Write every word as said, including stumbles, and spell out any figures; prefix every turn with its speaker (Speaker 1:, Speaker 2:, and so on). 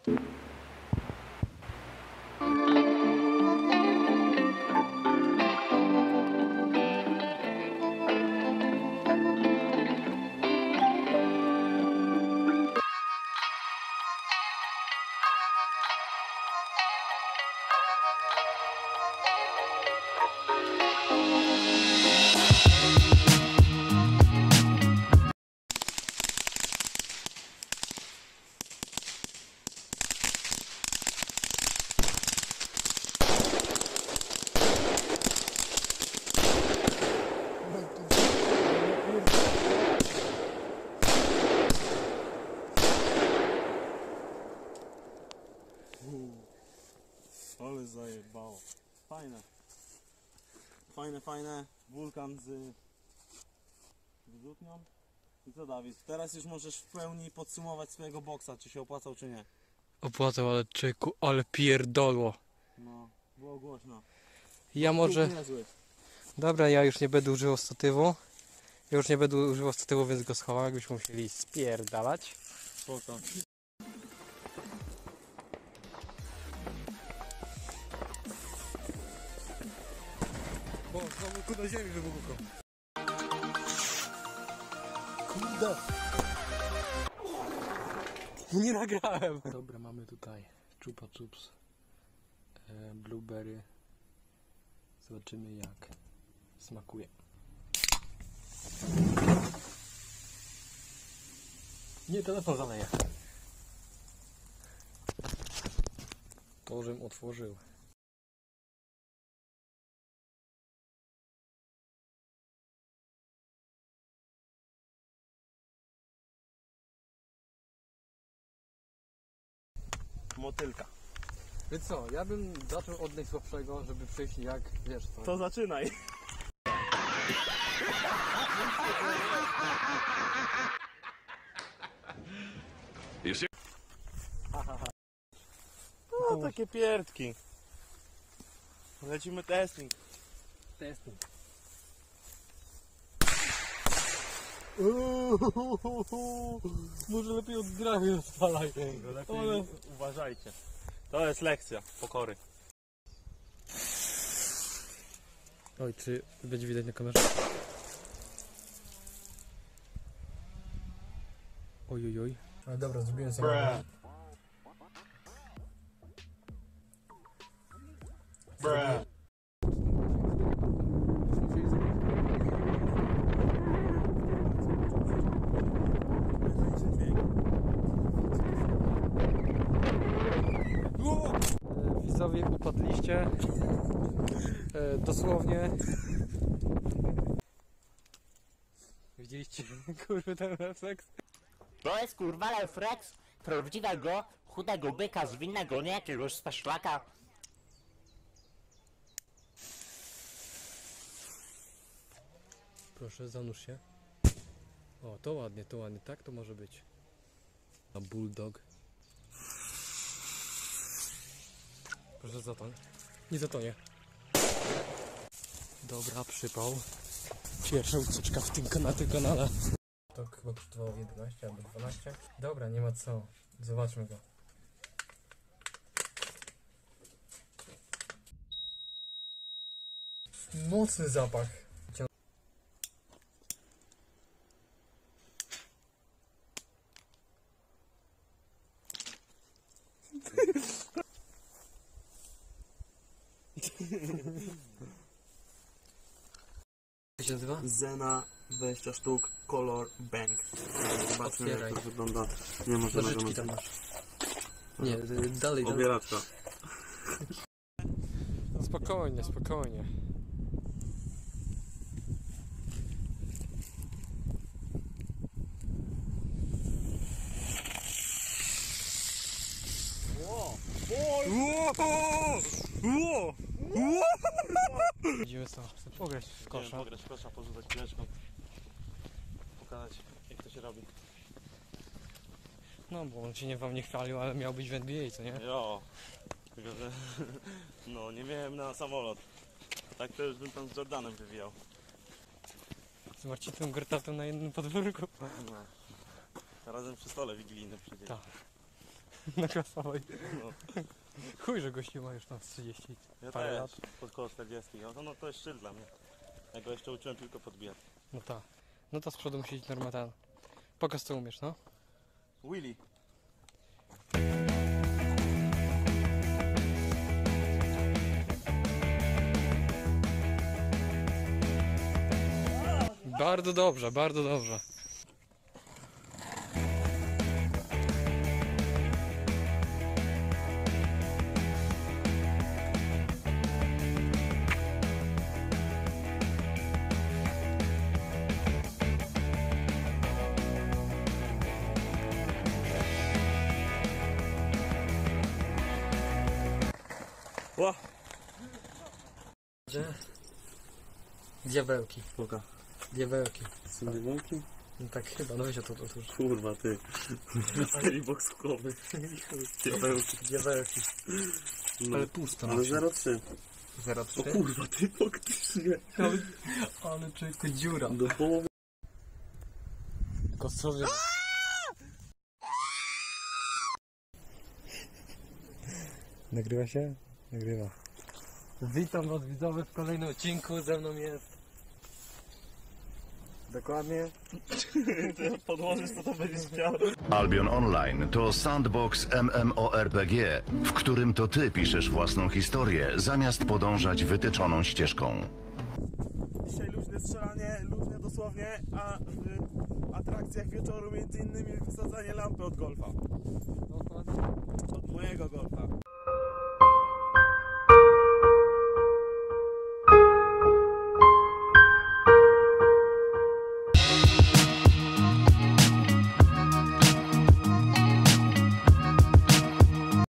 Speaker 1: Ale zajebało. Fajne. Fajne, fajne. Wulkan z wyrzutnią. I co, Dawid? Teraz już możesz w pełni podsumować swojego boksa, czy się opłacał, czy nie.
Speaker 2: Opłacał, ale czeku, ale pierdolło.
Speaker 1: No, było głośno.
Speaker 2: Ja może...
Speaker 1: Niezły.
Speaker 2: Dobra, ja już nie będę używał statywu. Ja już nie będę używał statywu, więc go schowam, jakbyśmy musieli spierdalać.
Speaker 1: Spoko.
Speaker 2: O, znowu ku do ziemi wybuchło. Kurde. Nie nagrałem. Dobra, mamy tutaj Chupa Chups, e, blueberry. Zobaczymy jak smakuje. Nie, telefon zaleje. To, żem otworzył.
Speaker 1: Motylka.
Speaker 2: Więc co, ja bym zaczął od najsłabszego, żeby przejść jak, wiesz co.
Speaker 1: To zaczynaj. No takie pierdki. Lecimy testing.
Speaker 2: Testing. Może lepiej od gramy odpalaj.
Speaker 1: Lepiej ale... uważajcie. To jest lekcja pokory.
Speaker 2: Oj, czy będzie widać na kamerze? Oj, oj, oj. Ale dobra, zrobiłem sobie.
Speaker 1: Bruh. Bruh.
Speaker 2: Widzowie, upadliście. E, dosłownie. Widzieliście, kurwa, ten refleks?
Speaker 3: To jest kurwa refleks prawdziwego, chudego byka z winnego, nie jakiegoś staszlaka.
Speaker 2: Proszę, zanurz się. O, to ładnie, to ładnie, tak to może być. A bulldog. Proszę, zatoń. Nie zatonie. Dobra, przypał. Pierwsza ucieczka w tym, na tym kanale. To chyba kosztowało jedenaście albo dwanaście. Dobra, nie ma co. Zobaczmy go. Mocny zapach. Jak się nazywa?
Speaker 1: Zena dwadzieścia sztuk, Color Bank. Zobaczmy
Speaker 2: Otwieraj.
Speaker 1: jak to wygląda. Nie ma żadnego
Speaker 2: Nożyczki tam
Speaker 1: nazywa.
Speaker 2: masz. Nie, dalej, dalej.
Speaker 1: Obieraczka.
Speaker 2: No spokojnie, spokojnie. Idziemy co? Chcę pograć w kosza.
Speaker 1: Idziemy pograć w kosza, porzucać piłeczką. Pokazać jak to się robi.
Speaker 2: No bo on się nie wam nie chwalił, ale miał być w N B A, co nie?
Speaker 1: Jo. Tylko że no nie miałem na samolot. Tak to już bym tam z Jordanem wywijał.
Speaker 2: Z Marcinem Gortatą na jednym podwórku.
Speaker 1: No. Razem przy stole wigilijnym przecież.
Speaker 2: Tak. Na klasowej.
Speaker 1: No.
Speaker 2: Chuj, że gościu ma już tam z trzydzieści
Speaker 1: Ja
Speaker 2: parę
Speaker 1: też,
Speaker 2: lat.
Speaker 1: pod koło czterdzieści. No to, no to jest szczyt dla mnie. Ja go jeszcze uczyłem tylko podbijać.
Speaker 2: No tak. No to z przodu musi iść normalnie. Pokaż co umiesz, no.
Speaker 1: Willy.
Speaker 2: Bardzo dobrze, bardzo dobrze.
Speaker 1: Ła!
Speaker 2: Gdzie? Diabełki.
Speaker 1: Puka.
Speaker 2: Diabełki.
Speaker 1: Są dywanki?
Speaker 2: No tak chyba, no weź o to otóż.
Speaker 1: Kurwa ty. Mystery boxkowy. Diabełki.
Speaker 2: Diabełki.
Speaker 1: No.
Speaker 2: Ale pusto na
Speaker 1: Ale zero trzy.
Speaker 2: zero
Speaker 1: O
Speaker 2: trzy.
Speaker 1: kurwa ty faktycznie.
Speaker 2: Ale, ale człowieku dziura.
Speaker 1: Do połowy.
Speaker 2: Kostrowie. Nagrywa się? Nagrywa. Witam was widzowie w kolejnym odcinku, ze mną jest... Dokładnie.
Speaker 1: Podłożysz co to będziesz chciał.
Speaker 4: Albion Online to sandbox MMORPG, w którym to ty piszesz własną historię, zamiast podążać wytyczoną ścieżką.
Speaker 5: Dzisiaj luźne strzelanie, luźne dosłownie, a w atrakcjach wieczoru między innymi wysadzanie lampy od golfa.
Speaker 2: No